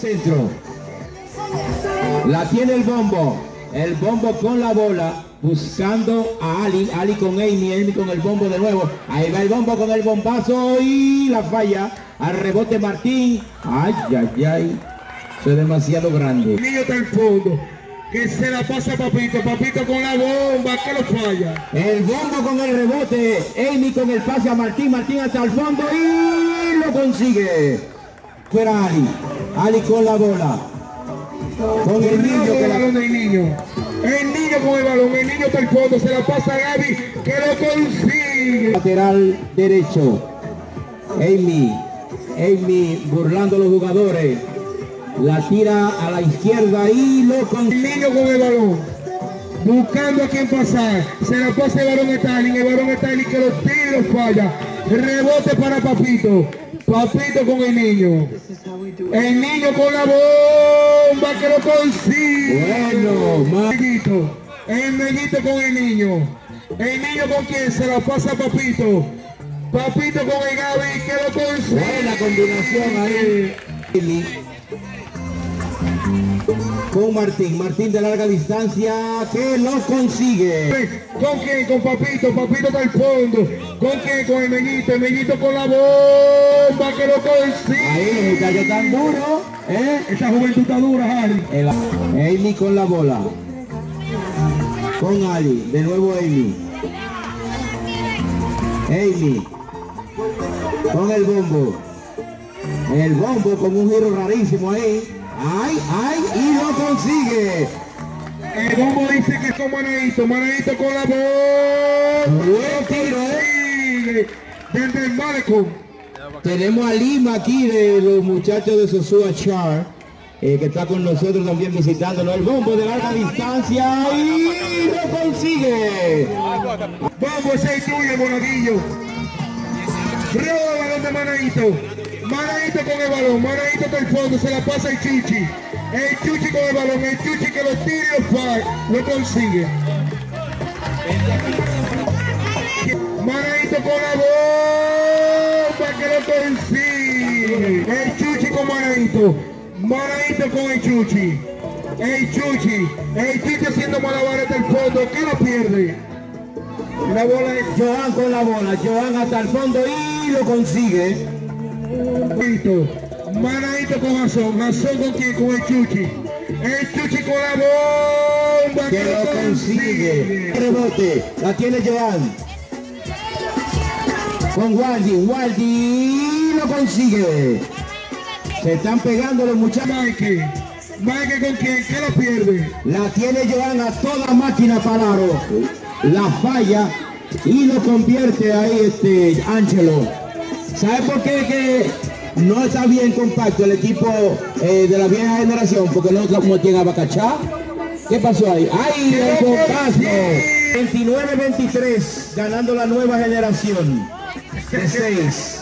centro. La tiene el bombo con la bola, buscando a Ali con Amy con el bombo de nuevo. Ahí va el bombo con el bombazo y la falla. Al rebote Martín. Ay. Eso es demasiado grande. El niño está al fondo. Que se la pasa Papito con la bomba, que lo falla. El bombo con el rebote, Amy con el pase a Martín hasta el fondo y lo consigue. Fuera Ali con la bola. Con el niño que la... El niño con el balón, el niño está al fondo, se la pasa a Gaby, que lo consigue. Lateral derecho. Amy burlando a los jugadores. La tira a la izquierda y lo consigue. El niño con el balón, buscando a quien pasar. Se la pasa el balón a Stalin, que lo tira y lo falla. Rebote para Papito con el niño. El niño con la bomba, que lo consigue. Bueno, el Mellito con el niño. El niño con quien se la pasa a Papito con el Gaby, que lo consigue. Buena combinación ahí. Con Martín de larga distancia, que lo consigue. ¿Con quién? Con Papito está al fondo. ¿Con quién? Con el Mellito con la bomba, que lo consigue. Ahí, muchacho tan duro, Esa juventud está dura, Harry. Amy con la bola. Con Ali, de nuevo Amy con el bombo con un giro rarísimo ahí. Y lo consigue. El bombo dice que es con Manadito con la bomba. Buen tiro, Desde el malecón. Tenemos a Lima aquí de los muchachos de Sosúa Char, que está con nosotros también visitándonos. El bombo de larga distancia y lo consigue. Bombo, ese es tuyo, Monaguillo. Roba el balón de Manadito con el balón, Manadito está al fondo, se la pasa el Chuchi con el balón, el Chuchi que lo tira y lo falla, lo consigue. Manadito con la bomba, que lo consigue. El Chuchi con Manadito con el Chuchi haciendo malabares del fondo, que lo pierde. La bola es Joan con la bola, Joan hasta el fondo y lo consigue. Manadito con Jason con quién, con el Chuchi con la bomba, que lo consigue. Rebote, la tiene Joan con Waldi lo consigue. Se están pegando los muchachos. Mike con quién, que lo pierde. La tiene Joan a toda máquina para aro. La falla y lo convierte ahí Angelo. ¿Sabe por qué que no está bien compacto el equipo de la vieja generación? Porque no como quien abacachá. ¿Qué pasó ahí? ¡Ay, el bocazo! 29-23, ganando la nueva generación de 6.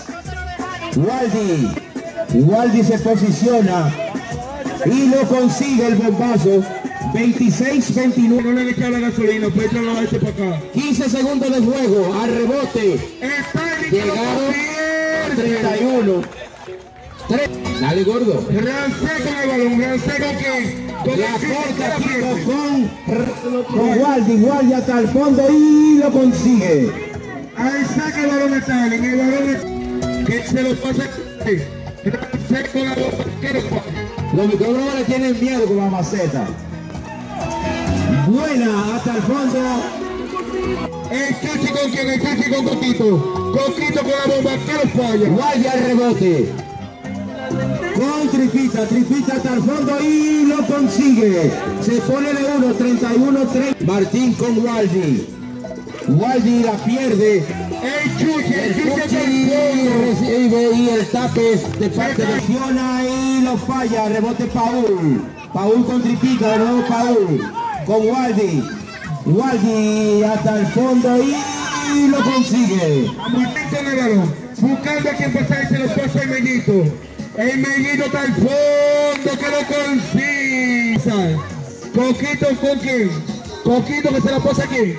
Waldi se posiciona y lo consigue el bombazo. 26-29. No le han echado la gasolina, pues echarlo a para acá. 15 segundos de juego, al rebote. Llegaron 31. Dale, gordo. Rancé con el balón, Rancé con quién. La corta aquí con Waldi hasta el fondo y lo consigue. Ahí saca el balón de Stalin, el balón que se lo pasa. Rancé con la boca, que lo pasa. Los micrófonos le tienen miedo con la maceta. Buena hasta el fondo. El Chuchi con quién, el Chuchi con Coquito con la bomba, que lo falla. Waldi al rebote. Con Tripita hasta el fondo y lo consigue. Se pone de 1, 31-30. Martín con Waldi la pierde. El Chuchi recibe y el tape de parte de Fiona y lo falla. Rebote Paul con Tripita, de nuevo Paul con Waldi hasta el fondo y lo consigue. Martín con el balón, buscando a quien pasar y se lo pasa el Mellito. El Mellito está al fondo, que lo consigue. Coquito con quién. Coquito que se la pasa aquí.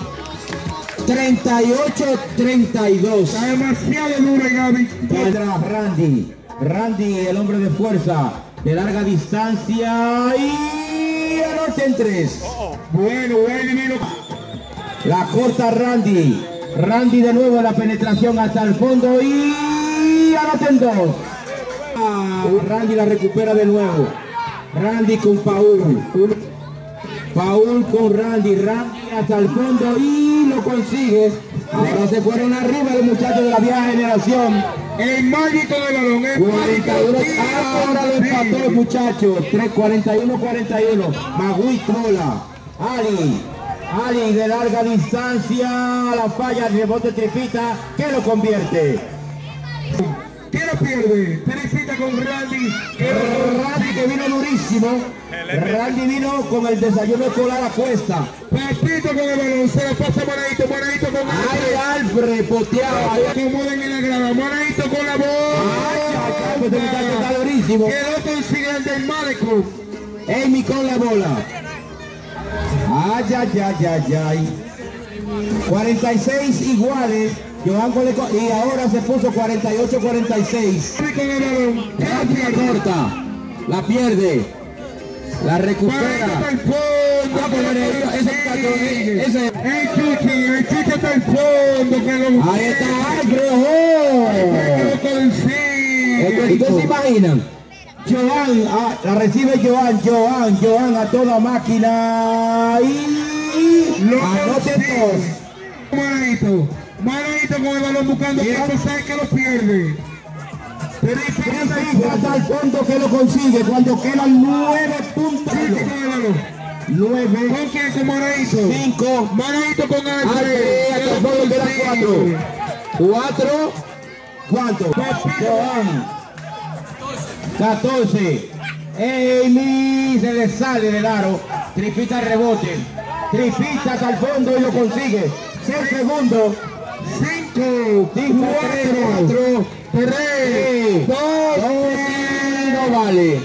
38-32. Está demasiado duro, Gaby. Randy, el hombre de fuerza. de larga distancia y anota en 3. Bueno, Wiley vino. La corta Randy. Randy de nuevo la penetración hasta el fondo y anota en 2. Randy la recupera de nuevo. Randy con Paul. Paul con Randy. Randy hasta el fondo y lo consigue. Ahora se fueron arriba los muchachos de la vieja generación. El Magic con el balón. El 42. Ahora lo empató el muchacho. 41-41. Magui Trola. Ali de larga distancia. La falla, el rebote Tripita. Que lo convierte. ¿Quién lo pierde? Tripita con Randy. Randy que vino durísimo. Randy vino con el desayuno escolar a cuesta. Papito con el balón. Se la pasa Monadito. Monadito con Ay, Alfred, poteaba. Acomoden en la grada. Monadito con la bola. Pues el muchacho está durísimo. Que lo consigue el del Maleco. Amy con la bola. Ay. 46 iguales. Joan y ahora se puso 48-46. Con el balón. La corta. La pierde. La recupera. Ese. El Chuchi está el fondo. Ahí está Alfred. ¿Ustedes se imaginan? Joan, la recibe Joan a toda máquina y anote 2. Manadito con el balón buscando que sabe que lo pierde. Tripita hasta el fondo que lo consigue cuando quedan 9 puntos. 9. ¿Con quién? Con Manadito. 5. Manadito con Alfred. Hasta el fondo quedan 4. ¿Cuánto? Joan. 14. Amy se le sale del aro. Tripita rebote. Tripita hasta el fondo y lo consigue. 6 segundos. 5, 4, 3, 2, no vale.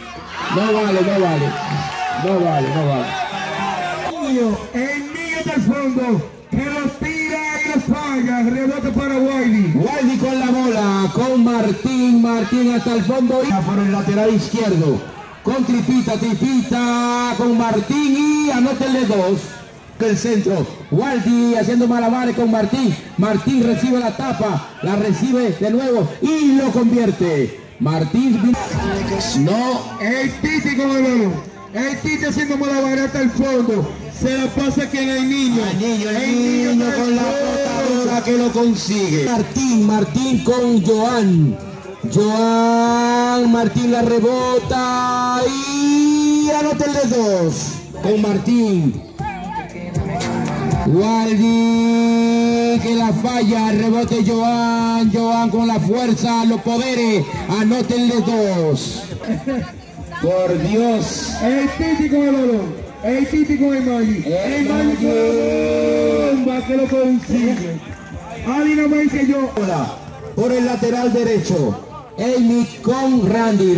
El niño del fondo que lo tira y lo falla. Rebote para Wiley. Wiley con la bola, con Martín hasta el fondo y por el lateral izquierdo. Con Tripita con Martín y anótenle 2. El centro, Waldi haciendo malabares con Martín. Martín recibe la tapa, la recibe de nuevo y lo convierte. Martín no. El Titi con el balón. El Titi haciendo malabares hasta el fondo. Se la pasa que el niño. El niño con la botadora que lo consigue. Martín con Joan. Martín la rebota y anótenle 2. Con Martín. Waldi que la falla, rebote Joan con la fuerza, los poderes, anótenle 2. Por Dios. El Titi con el balón. El Titi con el Magic. El Magic con la bomba que lo consigue. Adi no me dice yo. Por el lateral derecho. Amy con Randy.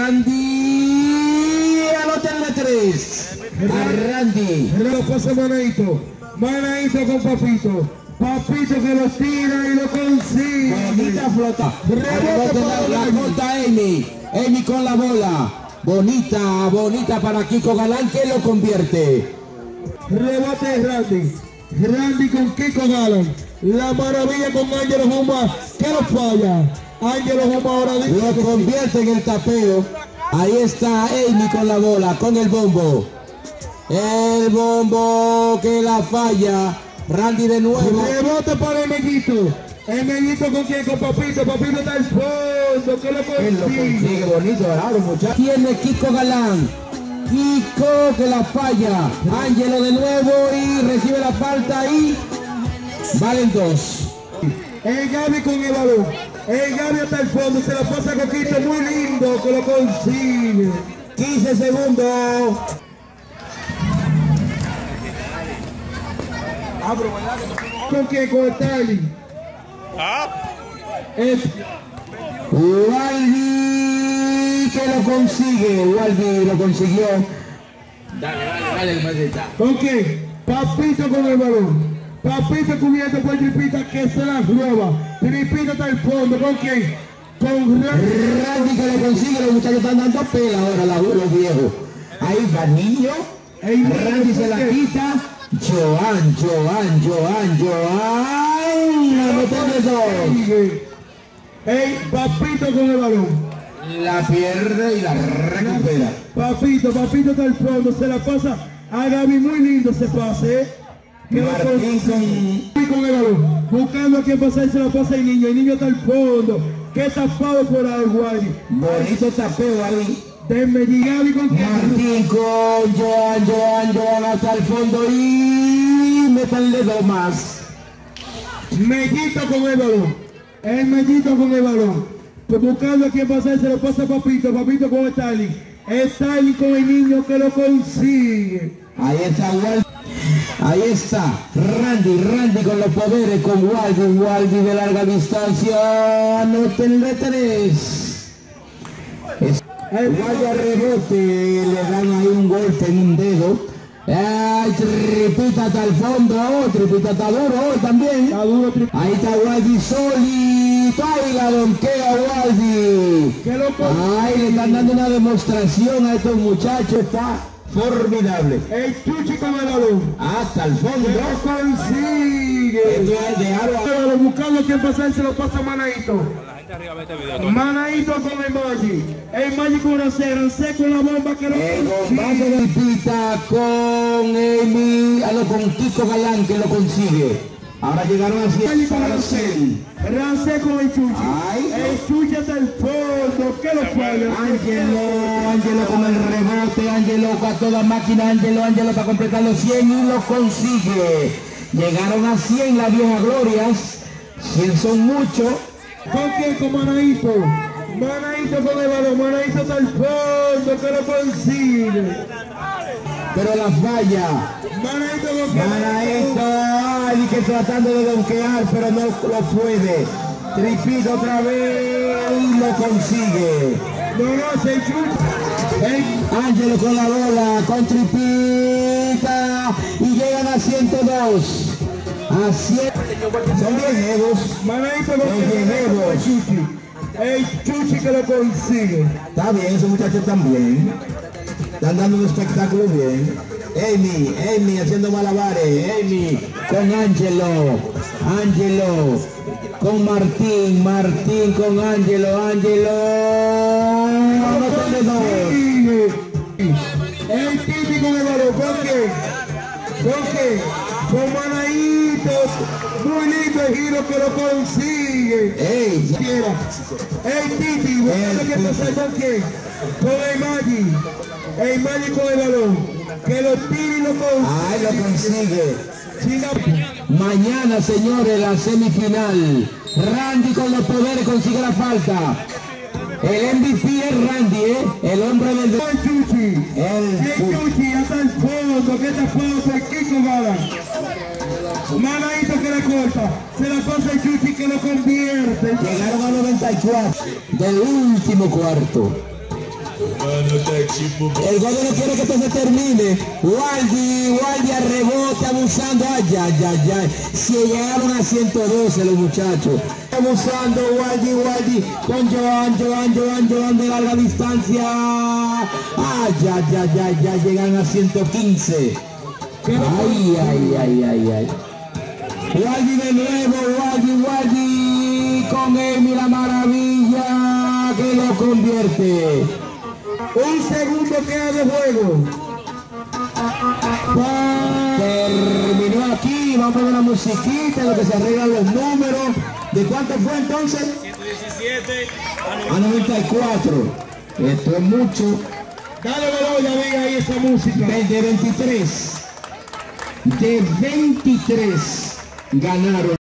Anótenle 3. A Randy. Lo pasa Manadito con Papito. Papito que lo tira y lo consigue. Bonita flota. La corta Amy con la bola. Bonita para Kiko Galán que lo convierte. Rebote Randy con Kiko Galán. La maravilla con Ángelo Jumba que lo falla. Ángelo Jumba ahora lo convierte en el tapeo. Ahí está Amy con la bola, con el bombo. El bombo que la falla. Randy de nuevo. Rebote para el Mellito. El Mellito con quien, con Papito. Papito está al fondo. Que lo consigue. Bonito, ¿verdad, muchachos? Tiene Kiko Galán. Kiko que la falla. Ángelo de nuevo y recibe la falta y valen 2. El Gaby con el balón. El Gaby hasta el fondo. Se la pasa a Coquito. Muy lindo que lo consigue. 15 segundos. ¿Con quién? Con el Tali. Waldi que lo consigue. Waldi lo consiguió. Dale, maceta. ¿Con quién? Papito con el balón. Papito cubierto por Tripita que se la roba. Tripita está al fondo. ¿Con quién? con Randy que le consigue, los muchachos están dando pela ahora, los viejos. Ahí va niño, Randy se la quita. Joan, la mete de dos. Ey, Papito con el balón. La pierde y la recupera. Papito está al fondo, se la pasa a Gaby, muy lindo ese pase. Martín con el balón, buscando a quien pasar, se la pasa el niño está al fondo. Qué tapado por ahí, Guay. Bonito tapeo ahí. Denme Gaby con Martín con Joan hasta el fondo y métanle dos más. Mellito con el balón. El Mellito con el balón. Pues buscando a quien pasar, se lo pasa a Papito con Stalin. Stalin con el niño que lo consigue. Ahí está Waldi. Ahí está Randy con los poderes, con Waldi de larga distancia. Anótenle 3. Waldi a rebote, le dan ahí un golpe en un dedo. Tripita hasta el fondo, tripita está duro también. Ahí está Waldi solito, ahí la donkea Waldi. Ahí le están dando una demostración a estos muchachos, está formidable. El Chuchi con el balón. Hasta el fondo. Lo consigue. Buscando a quien pasar, se lo pasa a Manaito. Manaito con el Maggi. El Maggi con Rancé con la bomba que lo consigue. El Pita con Amy, con Kiko Galán que lo consigue. Ahora llegaron así para Rancé con el Chuchi. El Chuchi hasta el fondo. ¿Qué lo falla? Ángelo con el rebote. Ángelo a toda máquina. Ángelo para completar los 100 y lo consigue. Llegaron a 100 las viejas glorias. 100 son muchos. ¿Con quién? Con Manaito. Manaito con el balón. Manaito hasta el fondo que lo consigue. Pero la falla. Manaito, ay, que tratando de donkear, pero no lo puede. Tripita otra vez y lo consigue. Se chuta. Ángelo con la bola, con tripita y llegan a 102. A 100. Son viejos. Manaito con Chuchi. El Chuchi que lo consigue. Está bien, esos muchachos también. Están dando un espectáculo bien. Amy haciendo malabares. Amy con Ángelo con Martín con Ángelo. El Titi con el balón. ¿Con qué? Con Manaito. Muy lindo el giro que lo consigue. El Titi, bueno, ¿qué pasa con qué? Con el Maggi con el balón. Que lo tire y lo consigue. Lo consigue. Mañana, señores, la semifinal. Randy con los poderes consigue la falta. El MVP es Randy, el hombre del... El Chuchi. El Chuchi hasta el fondo. Que está fondo el Kiko Gala. Manaito que la corta. Se la pasa el Chuchi que lo convierte. Llegaron a 94 del último cuarto. El gol no quiere que esto se termine. Waldi a rebote abusando. Ay. Si llegaron a 112 los muchachos. Abusando Waldi con Joan de larga distancia. Ay. Llegan a 115. Ay. Waldi de nuevo, Waldi con Amy la maravilla que lo convierte. Un segundo queda de juego. Terminó aquí, vamos a ver la musiquita, lo que se arreglan los números. ¿De cuánto fue entonces? 117 a 94. Esto es mucho. Dale valor, ya ven ahí esa música. De 23 ganaron.